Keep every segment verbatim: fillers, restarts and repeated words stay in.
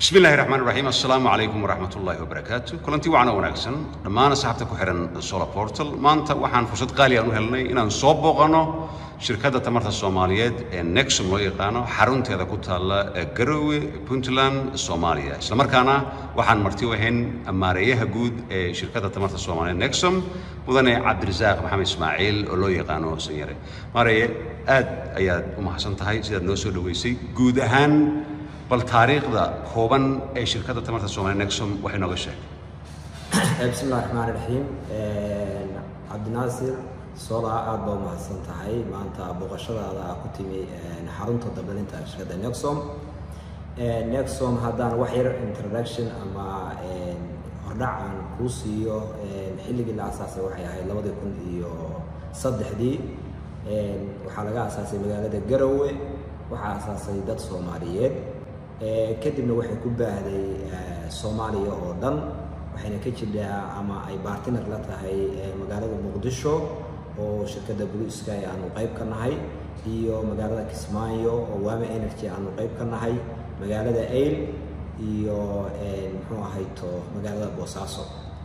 بسم الله الرحمن الرحيم السلام عليكم ورحمة الله وبركاته كلنتي وعنا وناكسن لما أنا صاحبتك وحرن السولا بورتال ما أنت وحن فرصة قالية أنه هلني إن نصوب بقنا شركة تمرت الصوماليات نكسون لو يقانا حرونت هذا كنت هلا جروي بنتلان الصومالية سلامر كنا وحن مرتوهن أماريه جود شركة تمرت الصومالية نكسون وذني عبد الرزاق محمد إسماعيل لو يقانا سيارة ماريه أد أياد وما حسن تهاي سيد نوسو لويسي جود هن بالتاريخ ذا كوبان أي شركة تمرت الصومالية نكسون وحين نغشة. بسم الله الرحمن الرحيم عبد الناصر صورة أربعة محسن تهاي ما أنت بقشرة هذا كتمي نحرمت الدبلين تاع شركة نكسون نكسون هذا وحير introduction أما هرجع عن كوسيو الحلقة اللي أساسه وحي هاي لو بده يكون إيو صدح دي وحلقة أساسية مجالات الجروي وحاساسية دات صوماليات كدبنا وحي كوبا هذه صوماليا أردن وحنا كجدا أما أي بارتنر لتها هي مجالات مقدشو وشركة بلو سكاي عنو قيب كنا هاي إيو مجالات كسمايو ووامع إنرجي عنو قيب كنا هاي مجالات إيل إيو نحو هايتو مجالات بوساسو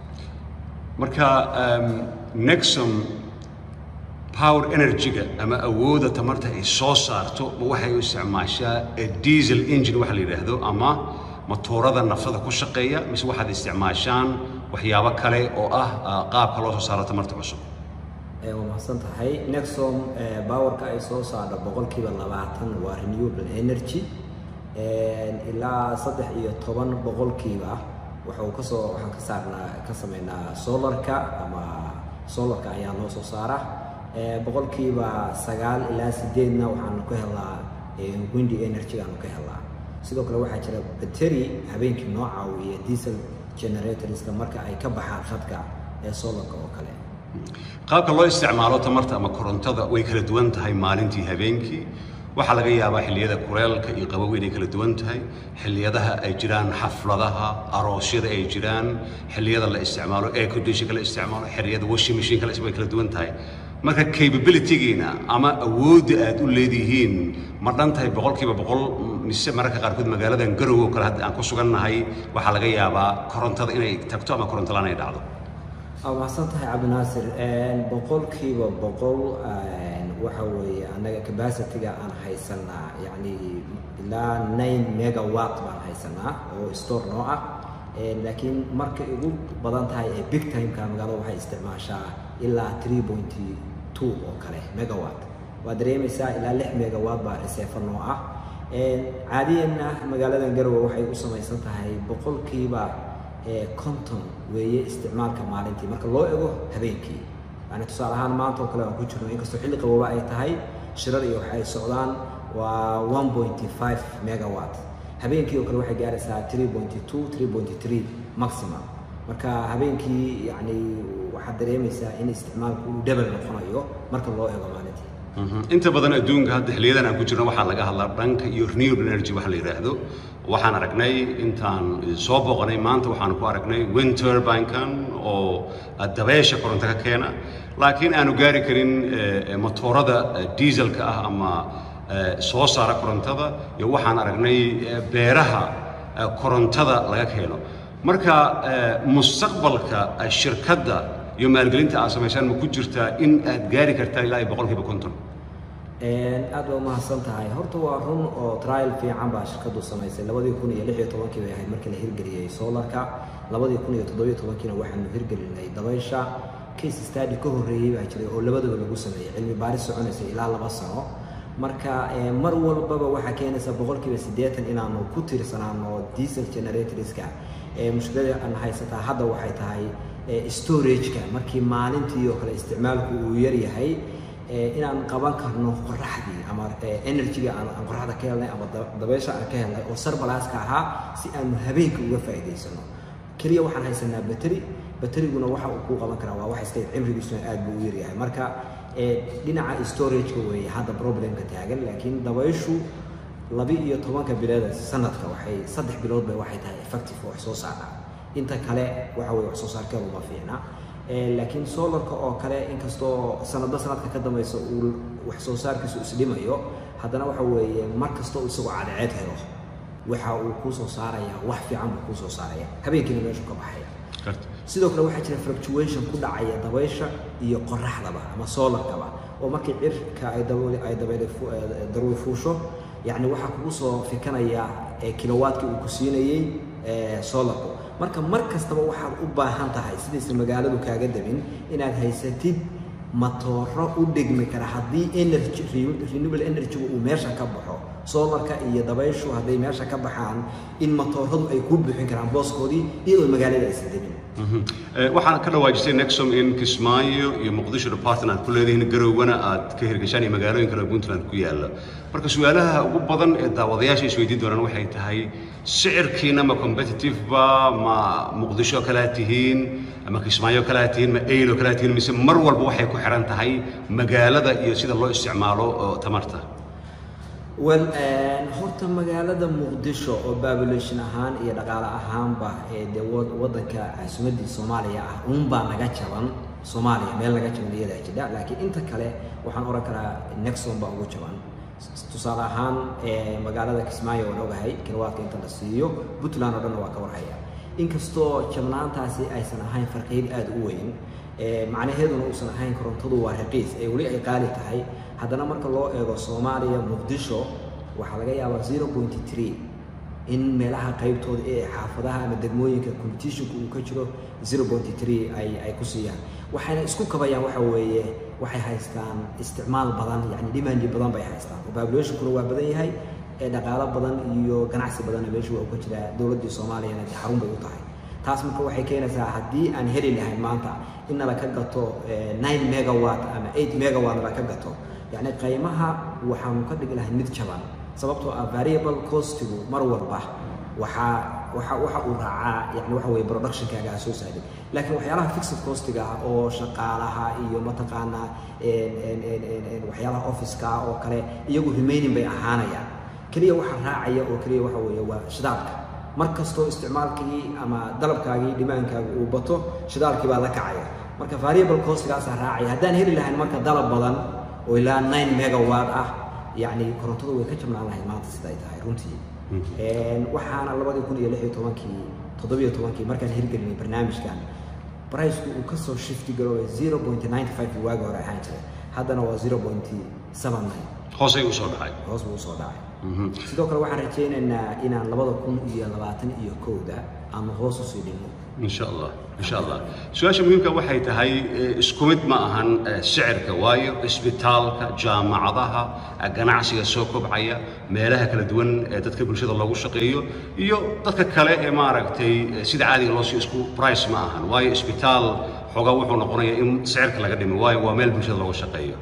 مركا نكسون باور انرجيga ama awooda tamarta ay soo saarto waxay u isticmaashaa diesel engine waxa la yiraahdo ama motorada naftada ku shaqeeya mise waxaad isticmaashaan waxyaabo kale oo ah qaabka loo soo saaro tamarta cusub ee waa mahadsan tahay Nexon powerka ay soo saarto boqolkiiba labaatan waa renewable energy ee ilaa saddex iyo toban boqolkiiba waxa uu ka soo waxaan ka saarnaa ka sameynaa solarka ama solarka ayaa loo soo saaraa boqolkiiba sagaal ilaa sideedna waxaan ku helaa wind energy aan ka helaa sidoo kale waxaa jira battery habeenkii nooca iyo diesel generators marka ay ka baxaan khadka ee solarka oo kale qaabka loo isticmaalo tamarta ama korontada way kala duwan tahay maalintii habeenkii waxa laga yaabaa xilliyada kuleelka iyo qabowga ay kala duwan tahay xilliyadaha ay jiraan xafladaha aroosyada ay jiraan xilliyada la isticmaalo air conditioner la isticmaalo xilliyada washing machine kala way kala duwan tahay marka capability-giina ama awoodda aad u leedihiin ma dhantahay boqolkiiba boqol mise mararka qaarkood magaaladan garowe kale hadda aan ku sugannahay waxaa laga yaabaa korontada inay tagto ama koronto la'aan ay dhacdo aw mahadsan tahay cabdinaasir boqolkiiba boqol waxa weeye anaga capacity-ga aan haysanaa yacni ilaa nine megawatt baan haysanaa oo store noo ah laakiin marka ugu badan tahay ee big time-ka magaalada waxay isticmaashaa ilaa three point two oo kale megawatt waa dareemaysaa ilaa lix megawatt baa reserve noo ah caadiyana magaaladan garowe waxay u samaysan tahay boqolkiiba konton weeye isticmaalka maalintii marka loo ego habeenkii yani tusaale ahaan maanta oo kale aan ku jirno inkastoo xilli qabooba ay tahay shirar iyo waxay socdaan waa one point five megawatt habeenkii oo kale waxay gaaraysaa three point two three point three maximum marka habeenkii yani waxaad dareemaysaa in isticmaalku uu double noqonayo marka loo eego maalintii inta badan adduunka hadda xilliyadan aan ku jirno waxaa laga hadlaa dhanka iyo renewable energy waxa la yiraahdo waxaan aragnay intaan soo booqanay maanta waxaan ku aragnay wind turbine-kan oo dabeesha koronto ka keena laakiin aanu gaari karin motorada dieselka ah ama soo saara korontada iyo waxaan aragnay beeraha korontada laga keeno marka mustaqbalka shirkadda iyo maalgelinta aad samaysaan ma ku jirtaa in aad gaari kartaa ilaa boqolkiiba konton aad waa mahadsan tahay horta waa run oo trial fiican baa shirkaddu samaysay labadii kun iyo lix iyo tobankii bay ahayd markii la hirgeliyey solarka labadii kun iyo toddoba iyo tobankiina waxaanu hirgelinay dabaysha case study ka horreeyay baa jiray oo labadaba lagu sameeyey cilmi baaris soconaysay ilaa laba sano marka mar walbaba waxaa keenaysa boqolkiiba siddeetan inaanu ku tiirsanaano diesel generatorska mushkilada aan haysataa hadda waxay tahay storage-ka markii maalintii oo kale isticmaalku uu yar yahay inaan qaban karno qoraxdii ama energy-ga aan qoraxda ka helnay ama dabeesha aan ka helnay oo surplus-ka ahaa si aanu habeenkii uga faa'iidaysano kaliya waxaan haysanaa battery batteryguna waxa uu ku qaban karaa waa wax iska cimrigiisu aad buu u yar yahay marka dhinaca storage-ka weeye hadda problemka taagan laakiin dabeeshu laba iyo tobanka bilood sanadka waxay saddex bilood bay waxay tahay effective wax soo saara inta kale waxa weeye wax soo saarkeedu ma fiicna laakiin solarka oo kale inkastoo sanadba sanadka ka dambaysa uu wax soo saarkiisu isdhimayo haddana waxa weeye mar kasta uu isagoo cadceed helo waxa uu ku soo saaraya wax fiican buu ku soo saaraya habeenkiina meeshu ka baxaya sidoo kale waxaa jira fluctuation ku dhacaya dabaysha iyo qoraxdaba ama solarkaba oo markii cirka ay dabooli ay dabayl daruur fuusho yani waxa kugu soo fikanaya kilowaadkii uu ku siinayay solarku marka mar kastaba waxaad u baahan tahay sidii magaaladu kaaga dabin inaad haysatid matooro u dhigmi kara haddii energy renewable energy uu meesha ka baxo solarka iyo dabayshu hadday meesha ka baxaan in matooradu ay ku bixin karaan booskoodii iyadoo magaalada aysan dabin waxaan ka dhawaajisay Nexom in Kismaayo iyo Muqdisho department ku leedahay garowgana aad ka hirgashaan magaalooyin kala Puntland ku yaala marka su'aalaha ugu badan ee daawadayaasha isweydiin doonaan waxay tahay sicirkiina ma competitive ba ma Muqdisho kala tihiin ama Kismaayo kala tihiin ma Aylo kala tihiin mise mar walba waxay ku xiran tahay magaalada iyo sida loo isticmaalo tamarta wal horta magaalada Muqdisho oo population ahaan iyo dhaqaale ahaanba ee wadanka caasimadda Soomaaliya ah uun baa naga jaban Soomaaliya meel laga jaban iyada jida laakiin inta kale waxaan oran karaa Nexom baa ugu jaban tusaale ahaan magaalada Kismaayo oo ogahay kilowaadka inta la siiyo Puntland oo dhan waa ka warhaya inkastoo jabnaantaasi aysan ahayn farqiid aad u weyn macnaheeduna uusan ahayn korontadu waa raqiis ee wali ay qaali tahay haddana marka loo eego Soomaaliya Muqdisho waxa laga yaabaa zero point three in meelaha qaybtooda ee xaafadaha ama degmooyinka competitionku uu ka jiro zero point three ay ay ku siiyaan waxayna isku kabayaan waxa weeye waxay haystaan isticmaal badan yani demand badan bay haystaan population-ku waa badan yahay ee dhaqaale badan iyo ganacsi badan meesha uu ka jira dawladda Soomaaliya ee xarun bay u tahay taas marka waxay keenaysaa haddii aan heli lahayn maanta in la ka gato nine megawatt ama eight megawatt la ka gato يعني قيمها وحن كدق لها مد جبان سببته variable costigu mar walba waxa waxa waxa uu raacaa yani waxa way production kaaga soo saaray laakiin waxyaalaha fixed costiga oo shaqaalaha iyo mataqaana een een een waxyaalaha office-ka oo kale iyagu remaining bay ahaanayaan kaliya waxa raacaya oo kaliya waxa weeye waa shidaalka markastoo isticmaalkii ama dalabkaagii dhimaankaaga uu bato shidaalkii baa la kacaya marka variable costigaas raacaya haddaan heli lahayn marka dalab badan oo ilaa nine megawatt ah yani korontadu way ka jabnaan lahayd maanta sida ay tahay runtii een waxaana labada kun iyo lix iyo tobankii toddoba iyo tobankii markaan hirgelinay barnaamijkan price-ku uu ka soo shift garoobay zero point nine five waaga hore ahaan jiray haddana waa zero point seven nine hoos ay u soo dhacay hoos buu soo dhacay sidoo kale waxaan rajaynaynaa inaan labada kun iyo labaatan iyo kowda ama hoos u sii dhigno إن شاء الله إن شاء الله سؤال مهمة واحد هاي اسكومت معهن سعر كوايو اسبيتالك جامعتها جناعسي السوق بعيا مالها كلا دون تذكر بنشيط الله وشقيه يو تذكر كلا إمارتي سيد عادي الله سيسكو برايس معهن واي اسبيتال حقا وحنا قرية إم سعر كلا قديم واي ومال بنشيط الله وشقيه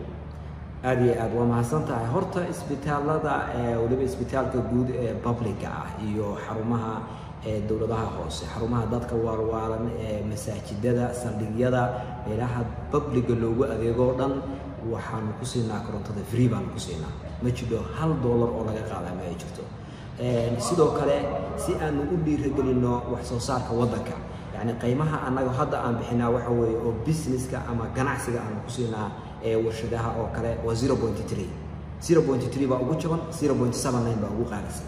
أدي أد وما سنتها هرتا اسبيتال هذا ولبي اسبيتال كجود بابليكا يو حرمها dawladaha hoose xarumaha dadka waarwaalan ee masaajidada saldhigyada meelaha public loogu adeego dhan waxaan ku siinaa korontada free baan ku siinaa ma jiro hal dollar oo laga qaadaa ma jirto ee sidoo kale si aan u dhiirigelino wax soo saarka wadanka yani qiimaha anaga hadda aan bixinaa waxa weeye oo businesska ama ganacsiga aan ku siinaa ee warshadaha oo kale waa zero point three zero point three baa ugu jaban zero point seven nine baa ugu qaalisan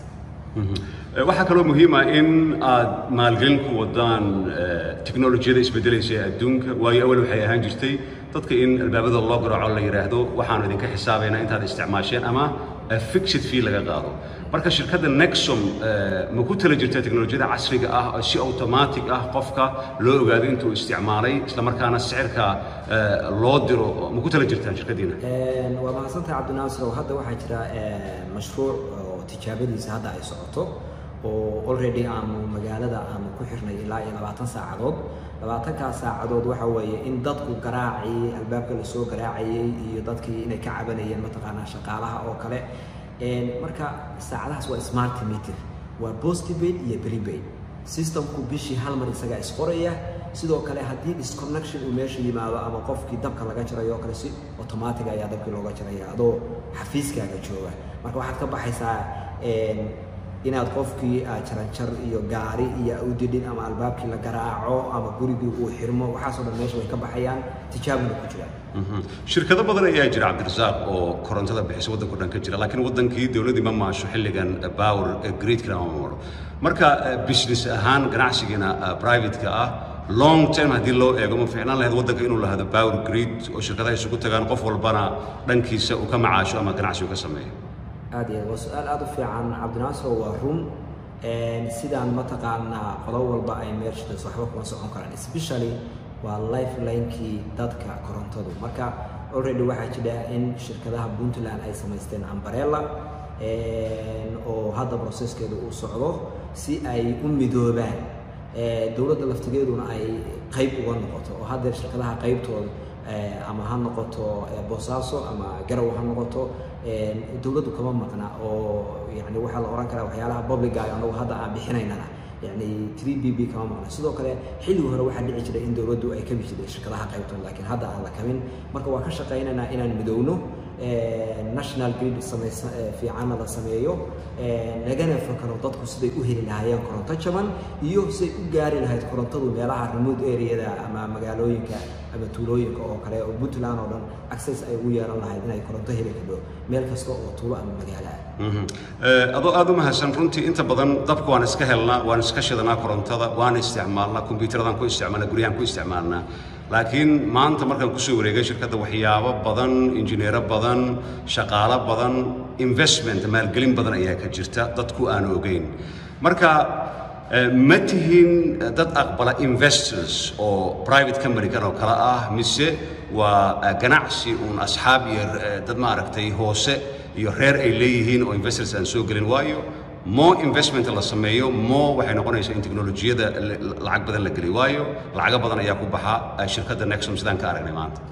waxaa kaloo muhiim ah in aad maalgelin ku wadaan teknolojiyada isbedelaysa ee adduunka waayo awal waxay ahaan jirtay dadka in albaabada loo garaaco la yiraahdo waxaan idinka xisaabaynaa intaad isticmaasheen ama fixed fee laga qaado marka shirkadda Nexom ma ku tala jirtaa teknolojiyada casriga ah oo si automatic ah qofka loo ogaado intuu isticmaalay isla markaana sicirka loo diro ma ku tala jirtaan shirkadiina een waa mahadsantahay Cabdinaasir oo hadda waxaa jira mashruuc tijaabadiisa hadda ay socoto oo already aanu magaalada aanu ku xirnay ilaa iyo labaatan saacadood labaatan ka saacadood waxa weeye in dadku garaacay albaabka la soo garaacayay iyo dadkii inay ka cabanayeen mataqaana shaqaalaha oo kale een marka saacadahaas waa smart meter waa postpaid iyo prepaid systemku bishii hal mar isaga isqoraya sidoo kale haddii disconnection uu meesha yimaado ama qofkii dabka laga jarayo kale si automatic ayaa dabkii looga jaraya adoo xafiiskaaga jooga marka waxaad ka baxaysaa een inaad qofkii jaranjar iyo gaari iyo awdidin ama albaabkii la garaaco ama gurigii uu xirmo waxaasoo dhan meesha way ka baxayaan tijaabada ku jiraan shirkado badan ayaa jira cabdirasaaq oo korontada bixisa waddanka dhan ka jira laakiin waddankii dawladii ma maasho xilligan power gridkana ma maro marka business ahaan ganacsigiina private-ka ah long term haddii loo eego ma fiicnaan lahayd waddanka inuu lahado power grid oo shirkadaha isugu tagaan qof walbana dhankiisa uu ka macaasho ama ganacsi uu ka sameeyo aad iyo waa su-aal aad u fiican cabdinaasir waa run sidaan mataqaanaa qolo walba ay meeshadas waxba kuma socon karaan especially waa lifelinekii dadka korontadu marka already waxaa jira in shirkadaha Puntland ay samaysteen umbrella oo hadda processkeedu uu socdo si ay u midoobaan dawladda laftigeeduna ay qayb uga noqoto oo hadda shirkadaha qaybtooda ama ha noqoto Boosaaso ama Garow ha noqoto dawladdu kama maqna oo yani waxa la oran karaa waxyaalaha public ah anagu hadda aan bixinaynana yani three B B kama maqna sidoo kale xilli hore waxa dhici jiray in dawladdu ay ka bixisay shirkadaha qaybtooda laakiin hadda aan la kamin marka waa ka shaqeynayna inaan midowno national grid samaysa fiican la sameeyo lagana fakaro dadku siday u heli lahaayeen koronto jaban iyo siday u gaari lahayd korontadu meelaha remote area-da ama magaalooyinka ama tuulooyinka oo kale oo Puntland oo dhan access ay u yeelan lahayd inay koronto heli karto meel kasta oo tuulo ama magaalo ah adoo aad u mahadsan runtii inta badan dabka waan iska helnaa waan iska shidanaa korontada waan isticmaalnaa kombiyuutarada ku isticmaalnaa guryahan ku isticmaalnaa laakiin maanta markaan kusoo wareegay shirkadda waxyaabo badan injineero badan shaqaalo badan investment maalgelin badan ayaa ka jirta dadku aan ogeyn marka ma tihiin dad aqbala investors oo private company kan oo kale ah mise waa ganacsi uun asxaab iyo dad ma aragtay hoose iyo reer ay leeyihiin oo investors aan soo gelin waayo more investment la sameeyo more waxay noqonaysaa in teknolojiyada lacag badan la geliyo waayo lacaga badan ayaa ku baxa shirkadda Nexum sidaan ka aragnay maanta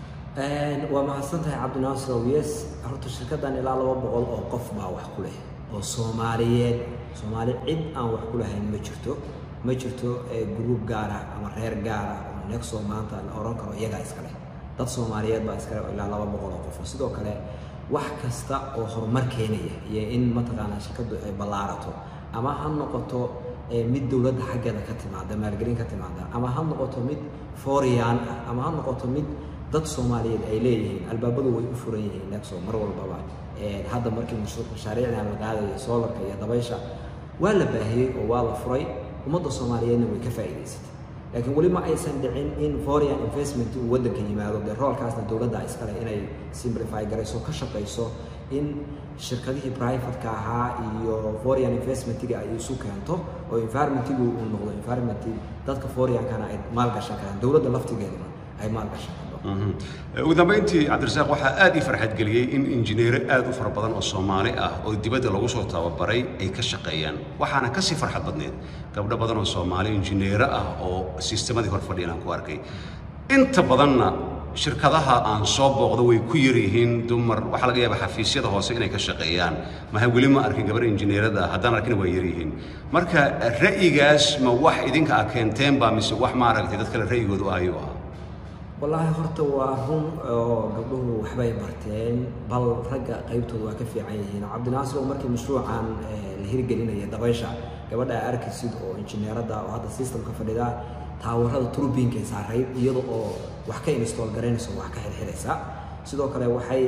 waa mahadsantahay cabdinaasir yes horta shirkaddan ilaa laba boqol oo qof baa wax ku leh oo Soomaaliyeed Soomaali cid aan wax ku lahayn ma jirto ma jirto group gaar ah ama reer gaar ah oo Nexum maanta la oran karo iyaga iska leh dad Soomaaliyeed baa iska leh ilaa laba boqol oo qof sidoo kale wax kasta oo horumar keenaya iyo in mataqaana shirkadu ay ballaarato ama ha noqoto mid dawladda xaggeeda ka timaada maalgelin ka timaada ama ha noqoto mid foreign ah ama ha noqoto mid dad Soomaaliyeed ay leeyihiin albaabadu way u furan yihiin Nexum mar walba hadda markii mashaariicna la qaadayo solarka iyo dabaysha waa la baahiyay oo waa la furay ummadda Soomaaliyeedna way ka faa'iideysatay laakiin wali ma aysan dhicin in foreign investment uu waddanka yimaado de roolkaasna dawladda iskale inay simplify garayso ka shaqeyso in shirkadihii private-ka ahaa iyo foreign investment-ga ay isu keento oo environment-gu uu noqdo environment dadka foreign-kana ay maalgashan karaan dawladda laftigeeduna ay maalgashan karto ugu dambeyntii cabdirasaaq waxaa aad ii farxad geliyey in injineero aad u fara badan oo Soomaali ah oo dibadda lagu soo tababaray ay ka shaqeeyaan waxaana ka sii farxad badneed gabdho badan oo Soomaali injineero ah oo sisteemadii hor fadhiyaan ku arkay inta badanna shirkadaha aan soo booqdo way ku yar yihiin dumar waxa laga yaabaa xafiisyada hoose inay ka shaqeeyaan ma weli ma arkin gabar injineerada haddaan arkin way yar yihiin marka ra'yigaas ma wax idinka ah keenteen baa mise wax ma aragtay dad kale ra'yigoodu ayuu ah والله horta waa run oo gabdhuhu waxbay barteen bal ragga qaybtooda waa ka fiican yihiin cabdinaasir oo markii mashruucan la hirgelinaya dabaysha gabadha arkaysid oo injineerada oo hadda systemka fadhida taawarada turbinka saaray iyadoo oo wax ka install gareynayso wax ka xirxiraysa sidoo kale waxay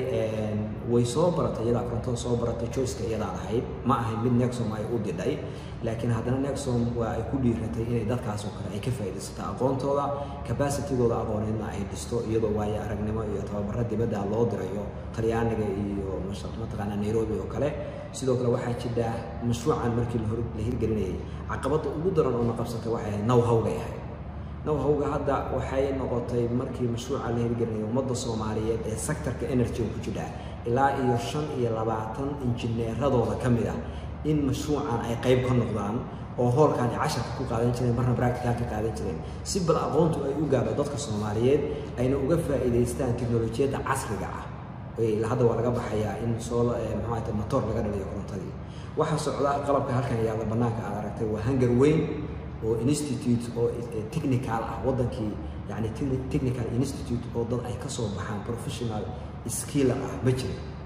way soo baratay iyada koronto soo baratay choice-ka iyada ahayd ma ahayn mid Nexum ay u diday laakiin haddana Nexum waa ay ku dhiiratay inay dadkaas oo kale ay ka faa'iideysato aqoontooda capacity-gooda aqooneedna ay dhisto iyadoo waayo aragnimo iyo tababarro dibadda loo dirayo Talyaaniga iyo mataqaana Nairobi oo kale sidoo kale waxaa jira mashruucan markii la hirgelinayay caqabada ugu daran oo naqabsatay waxay know-how-ga yahay know-how-ga hadda waxay noqotay markii mashruuca la hirgelinayo ummadda Soomaaliyeed ee sectorka energy ku jira ilaa iyo shan iyo labaatan injineeradooda ka mid ah in mashruucan ay qayb ka noqdaan oo hoolkan ay casharka ku qaadan jireen marna practical ka qaadan jireen si bal aqoontu ay u gaadho dadka Soomaaliyeed ayna uga faa'iideystaan teknolojiyada casriga ah ee hadda waa laga baxayaa in soo maxaa motor laga dhaliyo korontadii waxa socda qalabka halkan yaala banaanka aad aragtay waa hangar weyn oo institute oo technical ah wadankii yani technical institute oo dad ay ka soo baxaan professional skill ah ma jiro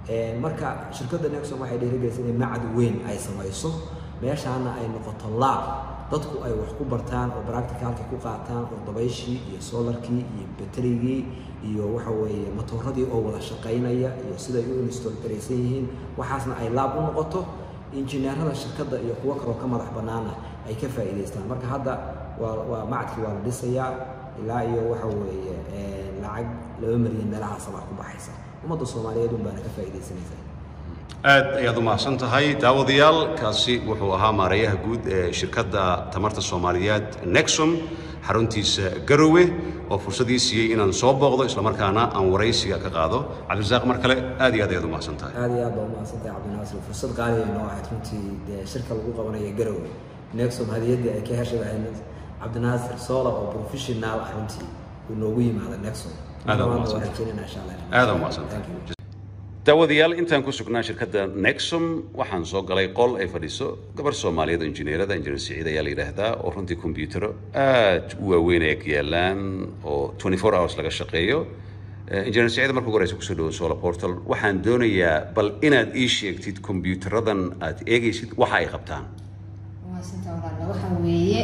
marka shirkadda Nexum waxay dhiirigelisay in macad weyn ay samayso meeshaana ay noqoto lab dadku ay wax ku bartaan oo practicalka ku qaataan oo dabayshii iyo solarkii iyo batterigii iyo waxa weeye matooradii oo wada shaqaynaya iyo sida ay u install garaysan yihiin waxaasna ay lab u noqoto injineerada shirkadda iyo kuwa kale oo ka madax banaana ay ka faa'iideystaan marka hadda waa waa macadkii waa la dhisayaa ilaa iyo waxa weeye lacag laba milyan meelaha sabab ku baxaysa ummadda Soomaaliyeed un baan ka faa'iideysanaysaa aad ayaad u mahadsan tahay daawadayaal kaasi wuxuu ahaa maareeyaha guud ee shirkadda tamarta Soomaaliyeed Nexum xaruntiisa Garowe oo fursadii siiyay inaan soo booqdo isla markaana aan waraysiga ka qaado Cabdirasaaq mar kale aad iyo aad ayaad u mahadsan tahay aad iyo aad u mahadsan tahay Cabdinaasir fursad qaali ah oo ahayd runtii shirka lagu qabanayo Garowe Nexum hadiyada ay ka heshay Cabdinaasir Solar oo professional ah runtii uu noogu yimaado Nexum aad u mahadsan aad u mahadsan daawadayaal intaan ku sugnaa shirkadda Nexum waxaan soo galay qol ay fadhiso gabar Soomaaliyeed oo injineerada injineer Saciid ayaa la yiraahdaa oo runtii kombiyuutaro aad u waaweyn ay yaalaan oo twenty-four hours laga shaqeeyo injineer Saciid markuu horeysa kusoo dhawo Solar Portal waxaan doonayaa bal inaad ii sheegtid kombiyuutaradan aad eegaysid waxa ay qabtaan waa sida walaal waxa weeye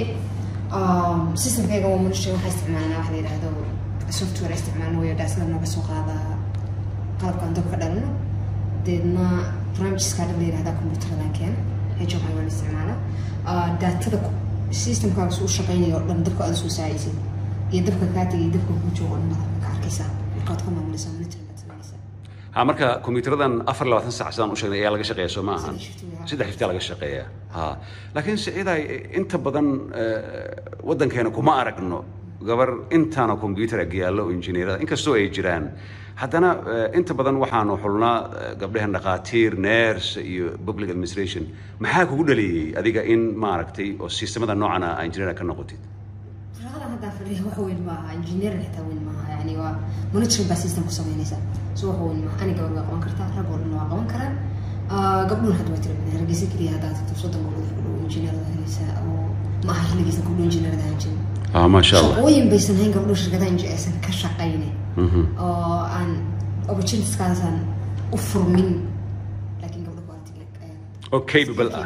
um systemkayga waa munisho waxa isticmaalnaa waxa la yiraahdo software isticmaalno way daasada nooga soo qaadaa qalabkan dabka dhalno deedna barnaamijka la yiraahdo kombiyuutarada keen H M I wala isticmaala daatada systemka soo shaqeynayo dhan dabka aad soo saaraysid iyo dabka kaatiga iyo dabka ku joogo ka arkaysa markaad ku maamulayso monitoring samaysa ha marka kombiyuutaradan afar iyo labaatan saac sidaan u sheegnay ayaa laga shaqeeyaa soo maahan saddex shifti laga shaqeeyaa ha laakiin Saciiday inta badan wadankeena kuma aragno gabar intaana kombiyuutar agyaalo injineerada inkastoo ay jiraan haddana inta badan waxaanu xulnaa gabdhahan dhaqaatiir nurse iyo public administration maxaa kugu dhaliyay adiga in maaragtay oo sistemada noocan ah injineer ka noqotid shaqada hadda fariiha waxa weyn ma injineer xitaa weyn ma yani waa monitoring baa system ku sameynaysa soo waxa weyn ma aniga waa qaban kartaa rag oo dhan waa qaban karaan gabdhuhu hadda waa tirada hargeysa kaliya hadda tafsirta mawduuc ku injineerada haysa oo ma aha xilligiisa ku injineerada haysan ah ma sha Allah shaqooyin baysan hayn gabdho shirkadaha injineersan ka shaqeynay oo aan opportunities kaasan u furmin laakiin gabdho quality okay bal ah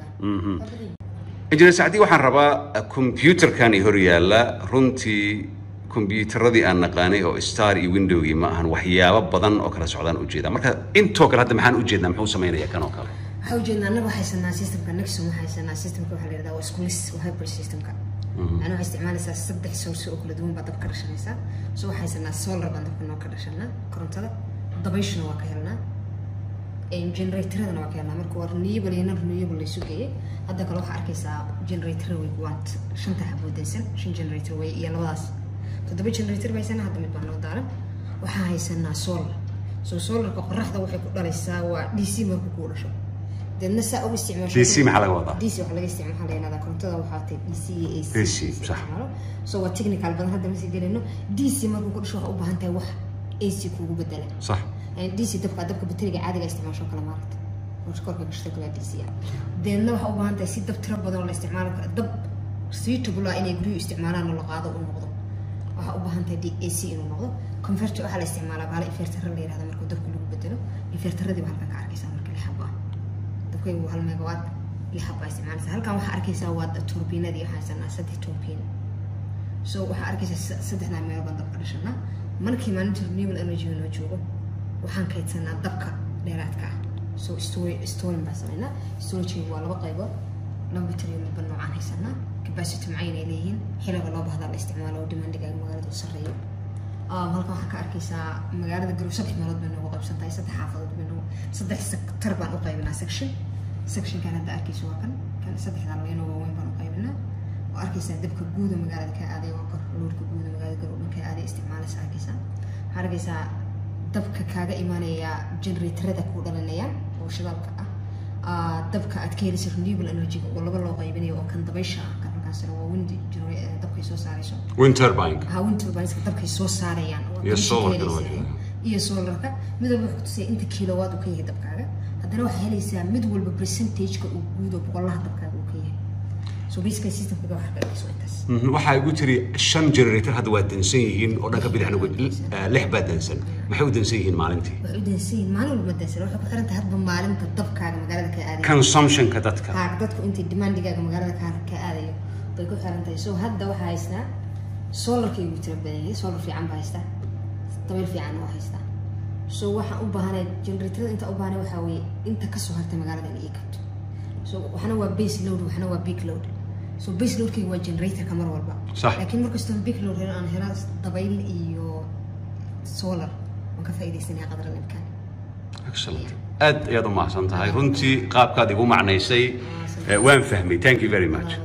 injineer Saciid waxaan rabaa computerkan hor yaala runtii kombiyuutaradii aan naqaanay oo star iyo windowgii ma ahan waxyaabo badan oo kala socdaan u jeeda marka intoo kale hadda maxaan u jeednaa muxuu sameeyaa kan oo kale waxa u jeednaa anagu haysanaa systemka Nexum haysanaa systemka waxa la yiraahdaa waa isku hybrid systemka أنا استعمال أساس صدق سورس أو كل دوم بعد بكرة شنيسة سو حيصيرنا سولر بعد بكرة كذا شنا كرنتلا ضبيش نواكلنا إن جنريتر هذا نواكلنا مركو رنيبل هنا رنيبل يسوقي هذا كله حركة جنريتر ويقوات شن تحبوا ديسن شن جنريتر وي يلواس فضبي جنريتر بيسنا هذا متبانو دارا وحايصيرنا سولر سو سولر كقرح ده وحي كل رئيسا ودي سي مركو كورة شو الناس أو استعمال دي سي محل وضع دي سي وحلا استعمال حاليا هذا كنت هذا وحاطين دي سي اي سي دي سي صح سو التكنيكال بدل هذا مثل قال إنه دي سي ما بقول شو أو بهنتا وح اي سي كوجو بدله صح يعني دي سي تبقى دبك بطريقة عادية استعمال شو كلام عرفت مش كورك بشتغل دي سي ده وح أو بهنتا سي دب ترى بدل الاستعمال دب سويت بقول إني يقولوا استعمالنا ولا قاعدة ونقضه وح أو بهنتا دي اي سي إنه نقضه كونفرت على استعماله على إفرتر اللي هذا مركو دب كله بدله إفرتر دي بهنتا كعركي سامر كل حبة كوي وهال ميجاوات اللي حابة استعمال هل كان واحد أركيس واد التوربينة دي حاسنا سده توربين سو واحد أركيس سدهنا مية بندق قرشنا من كمان ترنيب الإنرجي ونوجوه وحن كيتنا دبكة ليراتك سو استوي استوي بس منا استوي شيء ولا بقيبه لو بتري بنوع عن حسنا كباسة معينة إليهن حلا ولا بهذا الاستعمال ودمان دقائق مجرد السرية آه هل كان حكى أركيسا مجرد الجروسات مرض منه وقب سنتين سد حافظ منه صدق تربان وقيبنا سكشن سكشن كان هذا أركيس واقن كان صدق هذا وين وين بنو قيبنا وأركيسا دبك جودة مجرد كأدي وقر لورك جودة مجرد جرو كأدي استعمال سأركيسا أركيسا دبك كذا إيمانية جنريتر ذا كودا لنيا وشباب كأ آه دبك أتكير سرنيب الإنرجي والله بالله قيبني وكان دبيشة كان كان هو ويندي جنري دبك يسوع ساريشون وين تربين ها وين تربين دبك يسوع ساريان يسولر كانوا iyo solarka midba wuxuu tusay inta kilowatt uu ka yahay dabkaaga haddana waxa helaysaa mid walba percentage ka uu guudo boqolaha dabkaaga uu ka yahay so basically system ka wax ka dhiso intaas waxa igu tiri shan generator hadda waa dansan yihiin oo dhanka bidixna lix baa dansan maxay u dansan yihiin maalintii waxay u dansan yihiin maalin walba dansan waxa ku xiran tahay hadba maalinta dabkaaga magaalada ka aadayo consumption ka dadka ha dadku intii demandigaaga magaalada ka ka aadayo bay ku xiran tahay so hadda waxa haystaa solarka igu tira badan yahay solar fiican baa haystaa dabayl fiican oo haystaa so waxa u baahanay generator inta u baahanay waxa weeye inta ka soo hartay magaalada in ay kabto so waxana waa base load waxana waa peak load so base load kii waa generator kamar walba laakiin markasta peak load aan helaa dabayl iyo solar waan ka faa'iideysanaa qadar imkaan excellent aad ayaad u mahadsan tahay runtii qaabkaad igu macnaysay waan fahmay thank you very much